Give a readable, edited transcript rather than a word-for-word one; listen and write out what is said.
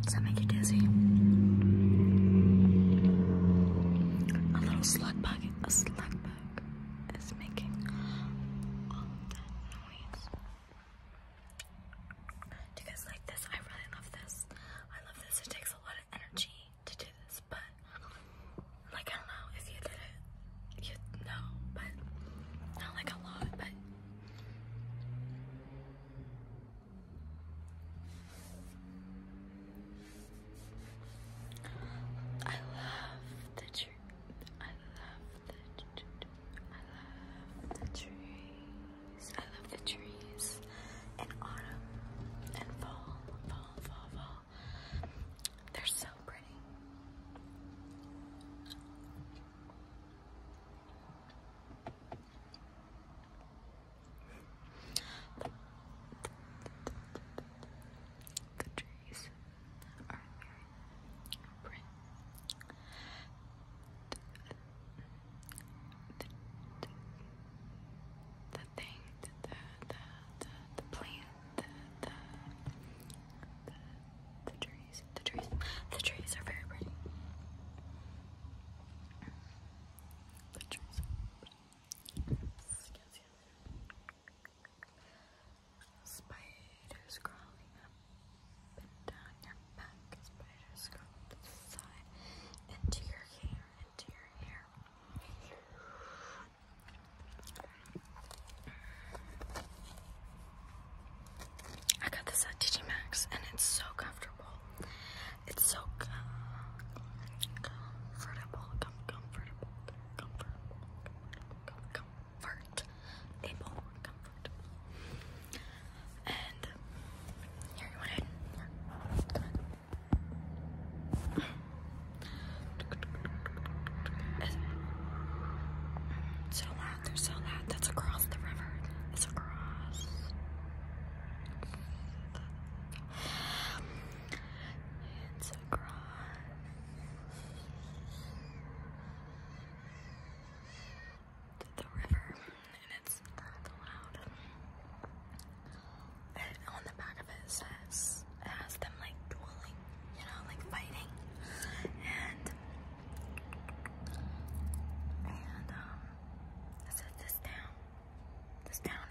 Does that make you dizzy? A little slug bug is making all that noise. Do you guys like this? I really love this. I love this. It takes a lot of energy to do this, but like, I don't know if you did it, you'd know, but not like a lot, but I love the tree. I love the trees. I love the trees in autumn and fall. They're so pretty. The trees are very pretty. The thing, the plant, the trees are very pretty. The trees. Spiders crawling up and down your back. Spiders crawling to the side, into your hair, I got this at TJ Maxx and it's so comfortable. It's so comfortable. And here, you want it? So loud, they're so loud. That's across the river. It's across. It's across the river, and it's that loud. And on the back of it says, it has them like dueling, you know, like fighting. And it says this town